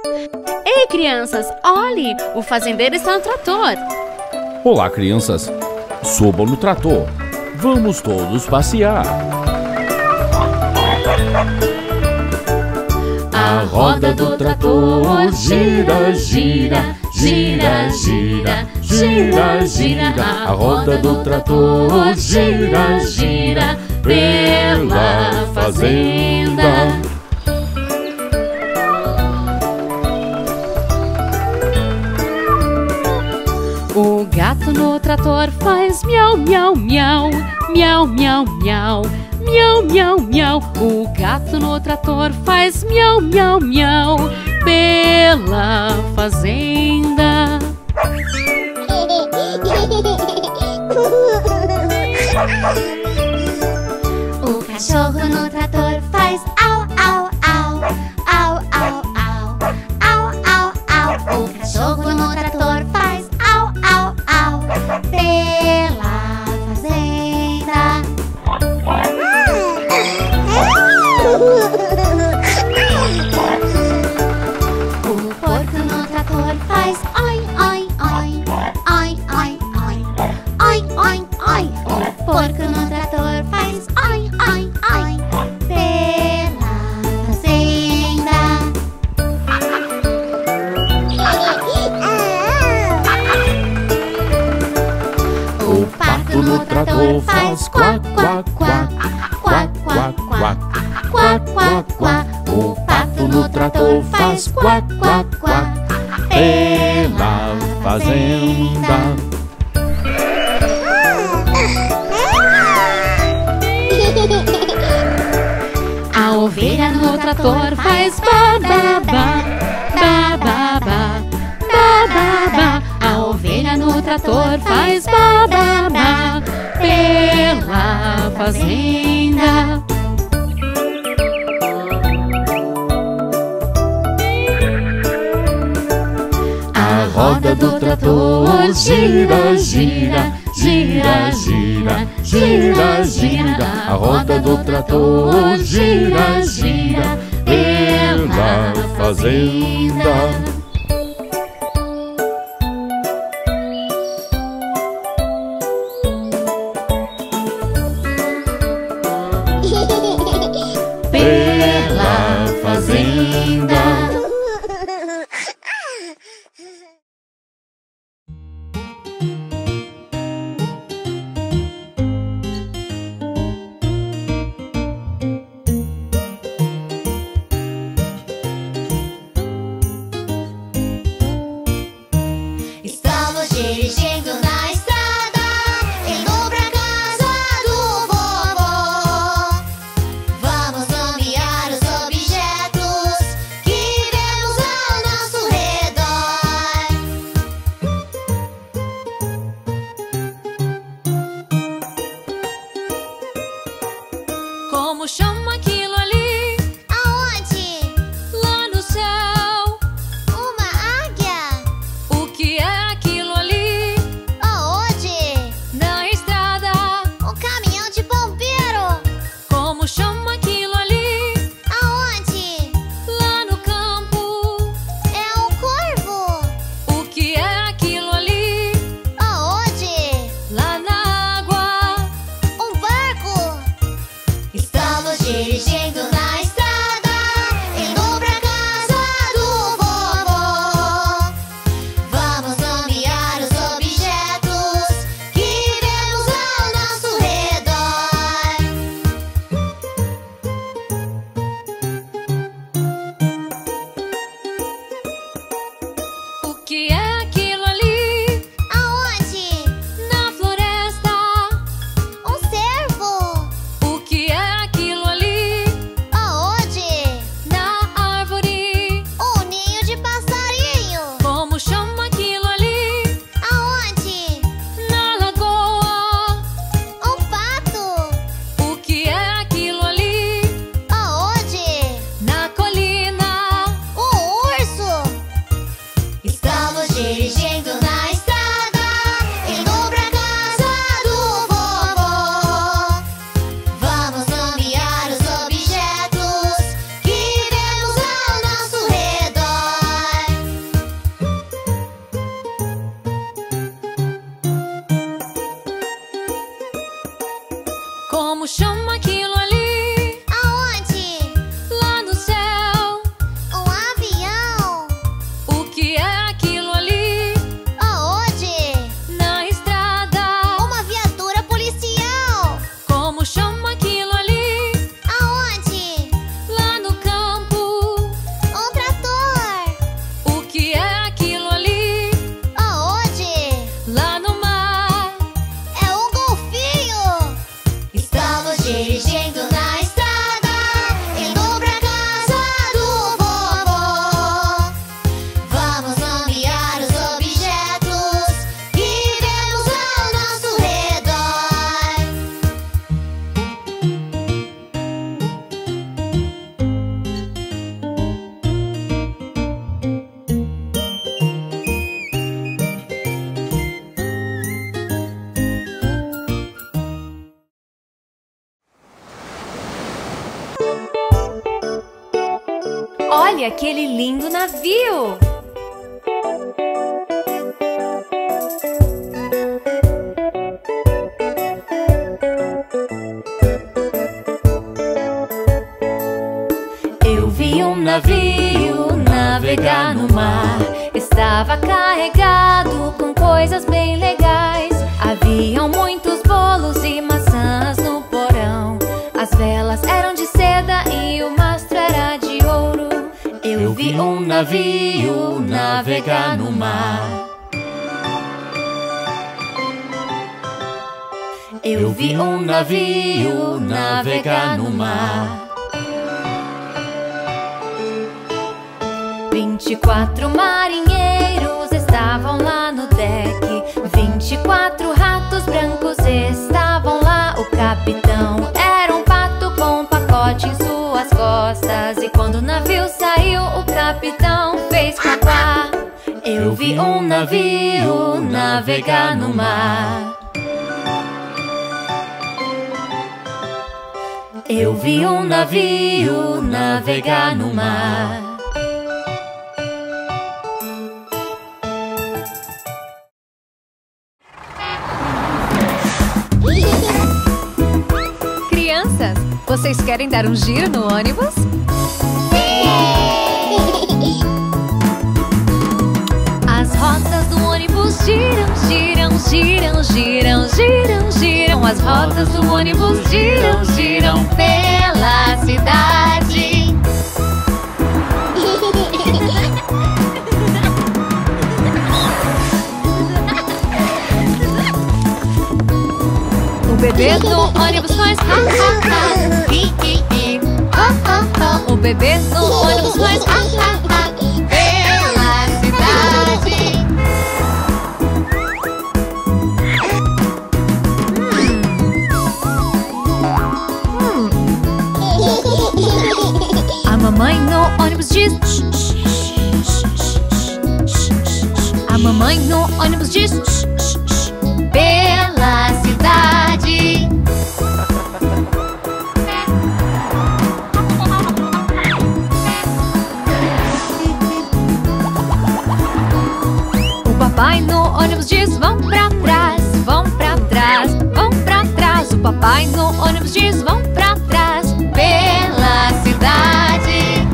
Ei, crianças, olhe! O fazendeiro está no trator. Olá, crianças. Subam no trator. Vamos todos passear. A roda do trator gira, gira, gira, gira, gira, gira. A roda do trator gira, gira pela fazenda. O gato no trator faz miau, miau, miau, miau, miau, miau, miau, miau, miau. O gato no trator faz miau, miau, miau pela fazenda. O cachorro no trator faz au, au, au, au, au, au, au, au, au. O cachorro no trator faz au, au, au pela fazenda. O porco no trator faz oi, oi, oi, oi, oi, oi, oi, oi, oi. O porco no trator faz oi, oi, oi pela fazenda. O pato no trator faz quá, quá, quá, quá, quá, quá, quá, quá, quá. O pato no trator faz quá, quá, quá pela fazenda. A ovelha no trator faz ba, ba, ba, ba, ba, ba, ba, ba, ba. A ovelha no trator faz ba, ba, ba pela fazenda. A roda do trator gira, gira, gira, gira, gira, gira. A roda do trator gira, gira pela fazenda. Pela fazenda. Estamos dirigindo na estrada, indo pra casa do vovô. Vamos nomear os objetos que Olha aquele lindo navio! Eu vi um navio navegar no mar. Estava carregado com coisas bem legais. Haviam muitos bolos e maçãs no porão. As velas eram de seda e o mastro era de ouro. Eu vi um navio navegar no mar. Eu vi um navio navegar no mar. 24 marinheiros estavam lá no deck. 24 ratos brancos estavam lá. O capitão era um pato com um pacote em suas costas. E quando o navio saiu, o capitão fez quá-quá. Eu vi um navio navegar no mar. Eu vi um navio navegar no mar. Crianças, vocês querem dar um giro no ônibus? As rodas do ônibus giram, giram, giram, giram, giram, giram. As rodas do ônibus giram, giram pela cidade. O bebê no ônibus faz ha, ha, ha, hi, hi, hi, ho, ho, ho. O bebê no ônibus faz ha, ha, ha, Pela cidade. A mamãe no ônibus diz shh, shh, shh, shh, shh. A mamãe no ônibus diz shh, shh, shh. Pela cidade. O papai no ônibus diz vão pra trás, vão pra trás, vão pra trás. O papai no ônibus diz vão pra trás. Pela cidade.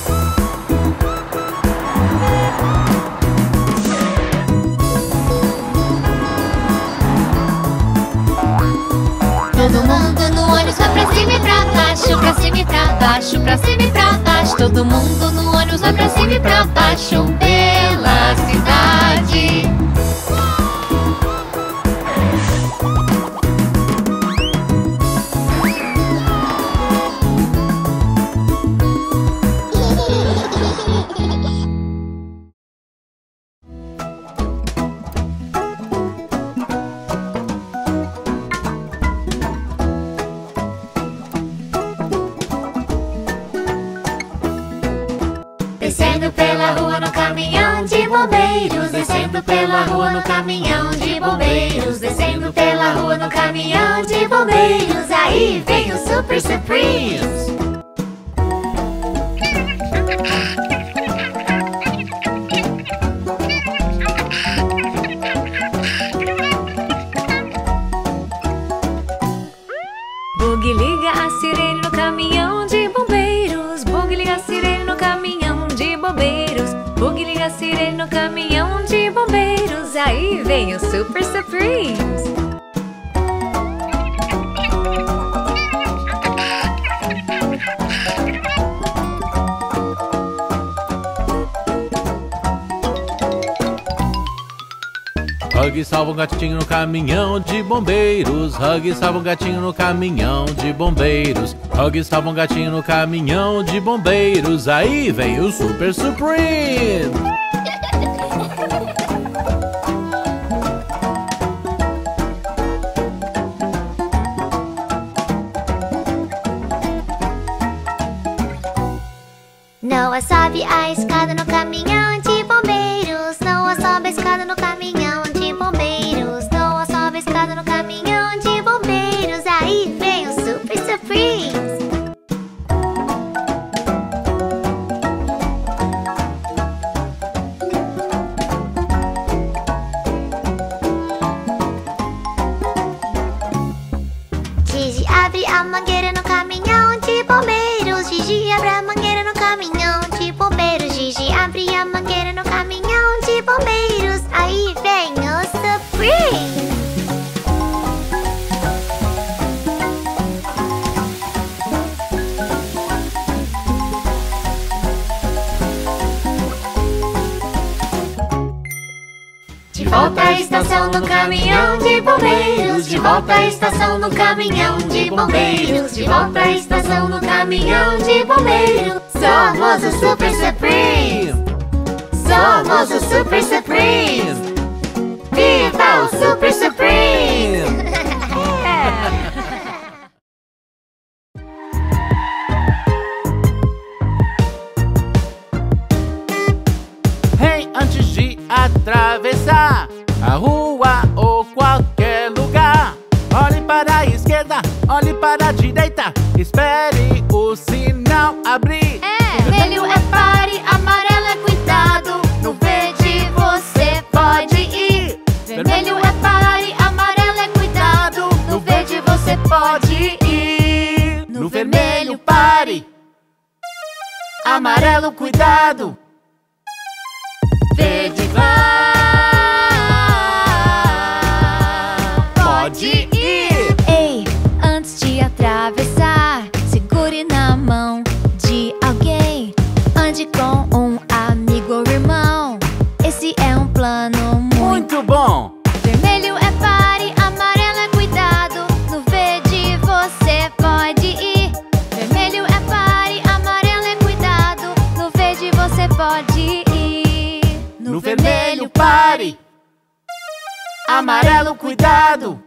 Todo mundo no ônibus vai pra cima e pra baixo, pra cima e pra baixo, pra cima e pra baixo. Todo mundo no ônibus vai pra cima e pra baixo, pela cidade. Descendo pela rua no caminhão de bombeiros. Descendo pela rua no caminhão de bombeiros. Descendo pela rua no caminhão de bombeiros. Aí vem o Super Supremes. Bug liga a sirene no caminhão de bombeiros. Bug liga a sirene no caminhão de bombeiros. Bug liga a sirene no caminhão de bombeiros. Aí vem o Super Supremes. Hug salva um gatinho no caminhão de bombeiros. Hug salva um gatinho no caminhão de bombeiros. Hug salva um gatinho no caminhão de bombeiros. Aí vem o Super Supreme. Noah sobe a escada no caminhão de bombeiros. Noah sobe a escada no caminhão de bombeiros. Noah sobe a escada no caminhão de bombeiros. Aí vem o Super Supremes. estação no caminhão de bombeiros. De volta à estação no caminhão de bombeiros. De volta à estação no caminhão de bombeiros. Somos o Super Supreme. Somos o Super Supreme. Viva o Super Supreme! Hey, antes de atravessar a rua ou qualquer lugar, olhe para a esquerda, olhe para a direita, espere o sinal abrir. Vermelho é pare, amarelo é cuidado, no verde você pode ir. Vermelho é pare, amarelo é cuidado, no verde você pode ir. No vermelho pare, amarelo cuidado, Verde vá, pode ir. Ei, antes de atravessar, segure na mão de alguém. Ande com um amigo ou irmão. Esse é um plano muito bom. Vermelho é pare, amarelo é cuidado, no verde você pode ir. Vermelho é pare, amarelo é cuidado, no verde você pode ir. No vermelho pare, amarelo cuidado,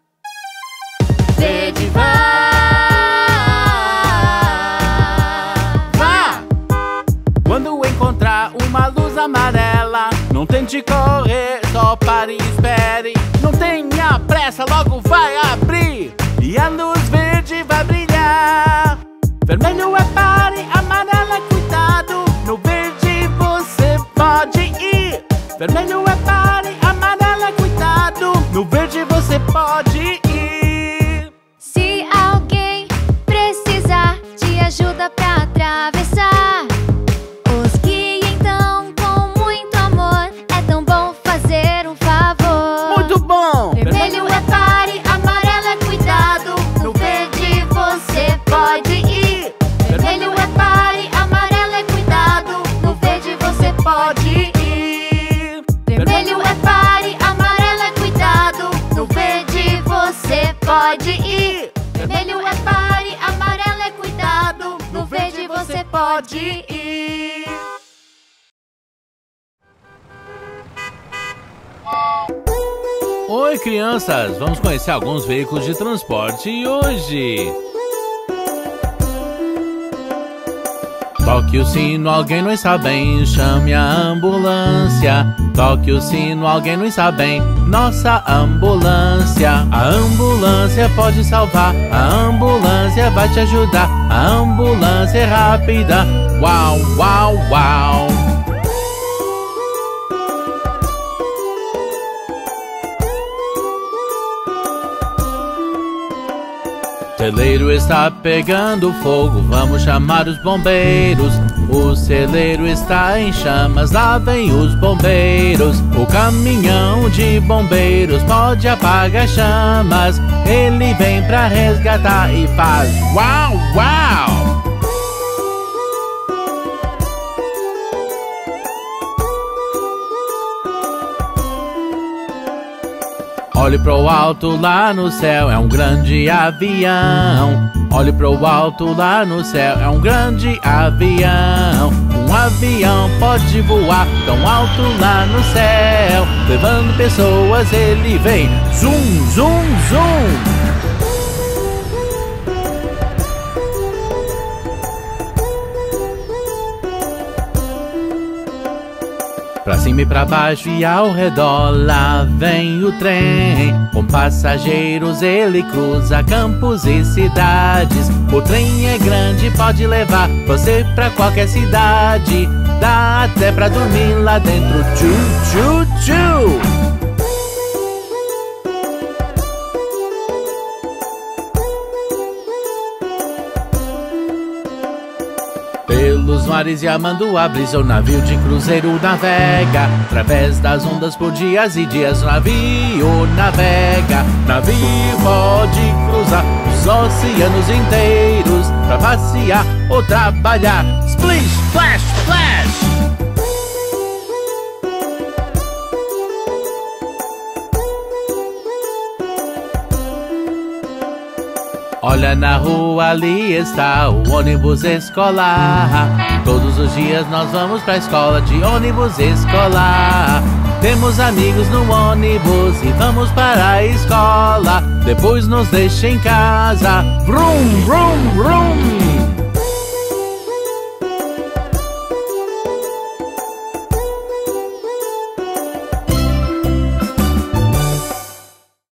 verde vá, vá! Quando encontrar uma luz amarela, não tente correr, só pare e espere. Não tenha pressa, logo vai abrir e a luz verde vai brilhar. Vermelho é pare, amarelo é cuidado, no verde você pode ir. Vermelho é pare, amarelo é cuidado, no verde você pode ir. se alguém precisar de ajuda pra atravessar, os guie então com muito amor. É tão bom fazer um favor. Muito bom! Vermelho é pare, amarelo é cuidado, no verde você pode ir. Vermelho é pare, amarelo é cuidado, no verde você pode ir. Vermelho é pare, amarelo é cuidado, no verde você pode ir. Vermelho é pare, amarelo é cuidado, no verde você pode ir. Oi, crianças! Vamos conhecer alguns veículos de transporte hoje. Toque o sino, alguém não está bem, chame a ambulância. Toque o sino, alguém não está bem, nossa ambulância. A ambulância pode salvar, a ambulância vai te ajudar. A ambulância é rápida, uau, uau, uau. O celeiro está pegando fogo, vamos chamar os bombeiros. O celeiro está em chamas, lá vem os bombeiros. O caminhão de bombeiros pode apagar chamas. Ele vem pra resgatar e faz uau, uau! Olhe pro alto lá no céu, é um grande avião. Olhe pro alto lá no céu, é um grande avião. Um avião pode voar tão alto lá no céu, levando pessoas ele vem, zum, zum, zum. Pra cima e pra baixo e ao redor, lá vem o trem. Com passageiros ele cruza campos e cidades. O trem é grande, pode levar você pra qualquer cidade. Dá até pra dormir lá dentro, tchu, tchu, tchu. Pelos mares e amando a brisa, o navio de cruzeiro navega. Através das ondas por dias e dias, o navio navega. Navio pode cruzar os oceanos inteiros pra passear ou trabalhar. Splish, splash, splash! Olha na rua, ali está o ônibus escolar. Todos os dias nós vamos pra escola de ônibus escolar. Temos amigos no ônibus e vamos para a escola. Depois nos deixa em casa. Vrum, vrum, vrum.